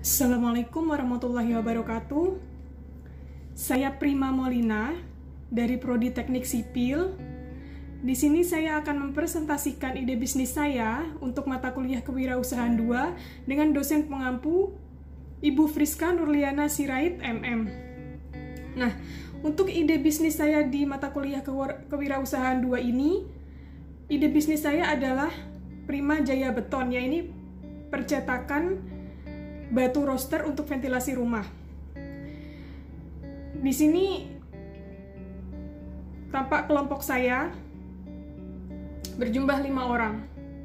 Assalamualaikum warahmatullahi wabarakatuh. Saya Prima Molina dari Prodi Teknik Sipil. Di sini saya akan mempresentasikan ide bisnis saya untuk mata kuliah Kewirausahaan 2 dengan dosen pengampu Ibu Friska Nurliana Sirait, MM. Nah, untuk ide bisnis saya di mata kuliah Kewirausahaan 2 ini, ide bisnis saya adalah Prima Jaya Beton, yaitu percetakan batu roster untuk ventilasi rumah. Di sini tampak kelompok saya berjumlah 5 orang.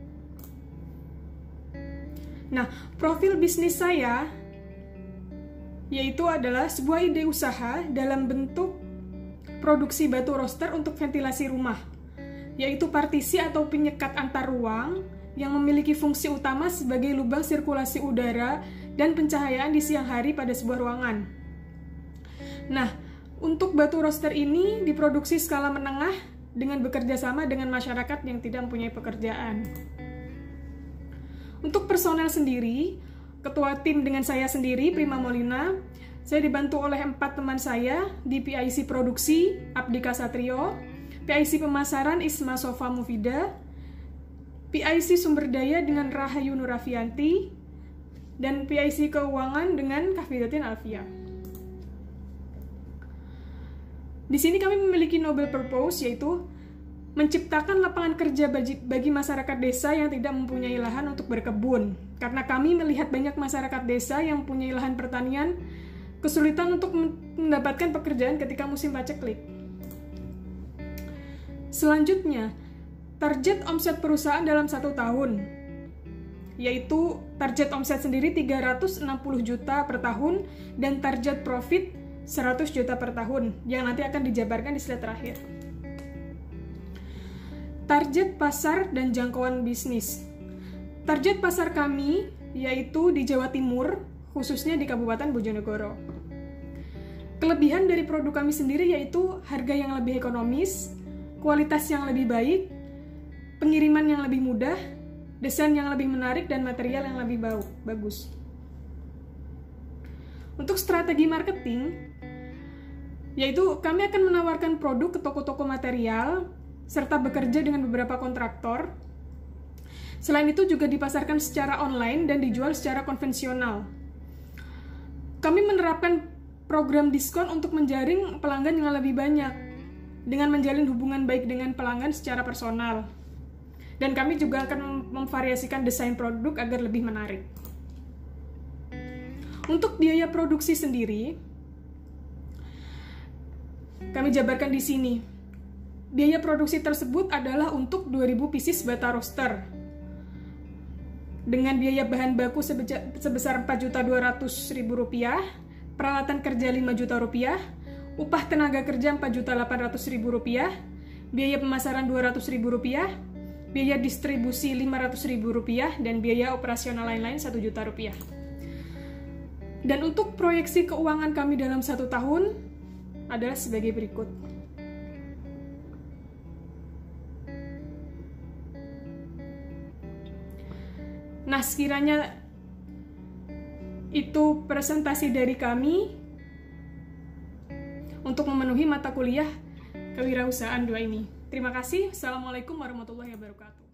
Nah, profil bisnis saya yaitu adalah sebuah ide usaha dalam bentuk produksi batu roster untuk ventilasi rumah, yaitu partisi atau penyekat antar ruang yang memiliki fungsi utama sebagai lubang sirkulasi udara dan pencahayaan di siang hari pada sebuah ruangan. Nah, untuk batu roster ini diproduksi skala menengah dengan bekerja sama dengan masyarakat yang tidak mempunyai pekerjaan. Untuk personel sendiri, ketua tim dengan saya sendiri, Prima Molina, saya dibantu oleh 4 teman saya di PIC Produksi, Abdika Satrio, PIC Pemasaran, Isma Sofa Mufida, PIC Sumber Daya dengan Rahayu Nurafianti, dan PIC Keuangan dengan Kafidatin Alfia. Di sini kami memiliki noble purpose, yaitu menciptakan lapangan kerja bagi masyarakat desa yang tidak mempunyai lahan untuk berkebun. Karena kami melihat banyak masyarakat desa yang mempunyai lahan pertanian kesulitan untuk mendapatkan pekerjaan ketika musim paceklik. Selanjutnya, target omset perusahaan dalam 1 tahun, yaitu target omset sendiri 360 juta per tahun dan target profit 100 juta per tahun, yang nanti akan dijabarkan di slide terakhir. Target pasar dan jangkauan bisnis. Target pasar kami yaitu di Jawa Timur, khususnya di Kabupaten Bojonegoro. Kelebihan dari produk kami sendiri yaitu harga yang lebih ekonomis, kualitas yang lebih baik, pengiriman yang lebih mudah, desain yang lebih menarik, dan material yang lebih bagus. Untuk strategi marketing, yaitu kami akan menawarkan produk ke toko-toko material, serta bekerja dengan beberapa kontraktor. Selain itu juga dipasarkan secara online dan dijual secara konvensional. Kami menerapkan program diskon untuk menjaring pelanggan yang lebih banyak, dengan menjalin hubungan baik dengan pelanggan secara personal. Dan kami juga akan memvariasikan desain produk agar lebih menarik. Untuk biaya produksi sendiri, kami jabarkan di sini. Biaya produksi tersebut adalah untuk 2000 pieces bata roster. Dengan biaya bahan baku sebesar Rp4.200.000, peralatan kerja Rp5.000.000, upah tenaga kerja Rp4.800.000, biaya pemasaran Rp200.000, biaya distribusi Rp500.000, dan biaya operasional lain-lain Rp1.000.000. Dan untuk proyeksi keuangan kami dalam 1 tahun adalah sebagai berikut. Nah, sekiranya itu presentasi dari kami untuk memenuhi mata kuliah Kewirausahaan 2 ini. Terima kasih. Assalamualaikum warahmatullahi wabarakatuh.